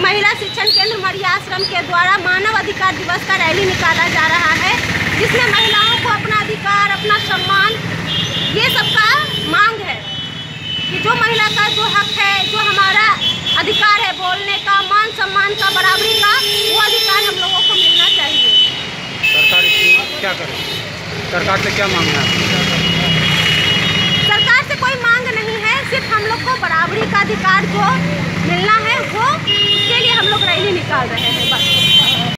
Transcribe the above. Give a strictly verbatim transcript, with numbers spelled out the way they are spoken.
महिला शिक्षण केंद्र मड़िया आश्रम के द्वारा मानव अधिकार दिवस का रैली निकाला जा रहा है, जिसमें महिलाओं को अपना अधिकार, अपना सम्मान, ये सबका मांग है कि जो महिला का जो हक है, जो हमारा अधिकार है बोलने का, मान सम्मान का, बराबरी का, वो अधिकार हम लोगों को मिलना चाहिए। सरकार इसकी क्या करे? सरकार से क्या मांगना है? सरकार से कोई मांग नहीं है, सिर्फ हम लोग को बराबरी का अधिकार जो मिलना है वो, उसके लिए हम लोग रैली निकाल रहे हैं बस।